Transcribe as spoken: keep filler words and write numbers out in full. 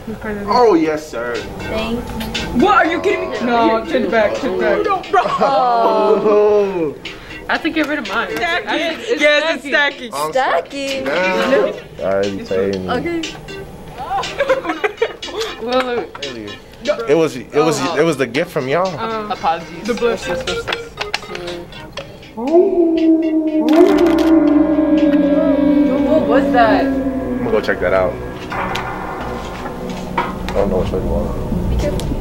Oh yes, sir. Thank you. What? Are you kidding me? No, turn back, turn back. Oh. I have to get rid of mine. Stacking. I mean, it's Yes, stacking. it's stacking. I'm Stacking. Damn. Alright, saying. Okay. Well, look. It was it was it was the gift from y'all. Um, apologies. The blush. What's this? What's this? What was that? I'm gonna go check that out. I don't know which one you want. Be careful.